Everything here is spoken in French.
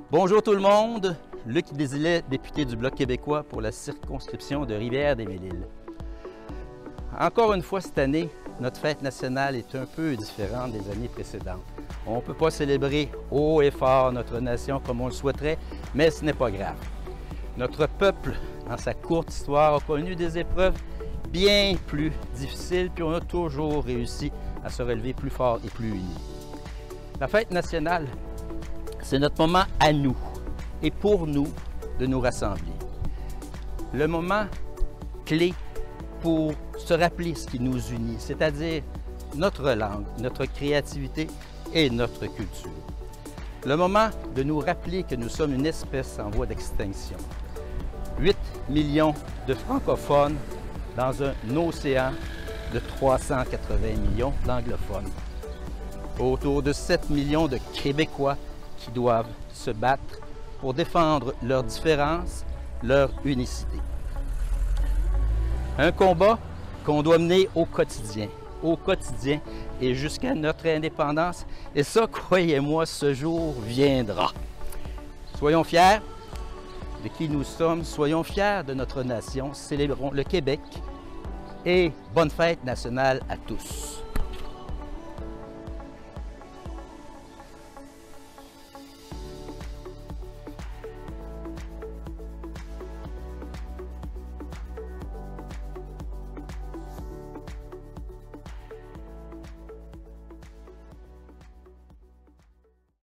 Bonjour tout le monde, Luc Désilet, député du Bloc québécois pour la circonscription de Rivière-des-Mille-Îles. Encore une fois cette année, notre fête nationale est un peu différente des années précédentes. On ne peut pas célébrer haut et fort notre nation comme on le souhaiterait, mais ce n'est pas grave. Notre peuple, dans sa courte histoire, a connu des épreuves bien plus difficiles, puis on a toujours réussi à se relever plus fort et plus unis. La fête nationale, c'est notre moment à nous et pour nous de nous rassembler. Le moment clé pour se rappeler ce qui nous unit, c'est-à-dire notre langue, notre créativité et notre culture. Le moment de nous rappeler que nous sommes une espèce en voie d'extinction. 8 millions de francophones dans un océan de 380 millions d'anglophones. Autour de 7 millions de Québécois qui doivent se battre pour défendre leurs différences, leur unicité. Un combat qu'on doit mener au quotidien et jusqu'à notre indépendance. Et ça, croyez-moi, ce jour viendra. Soyons fiers de qui nous sommes, soyons fiers de notre nation, célébrons le Québec et bonne fête nationale à tous.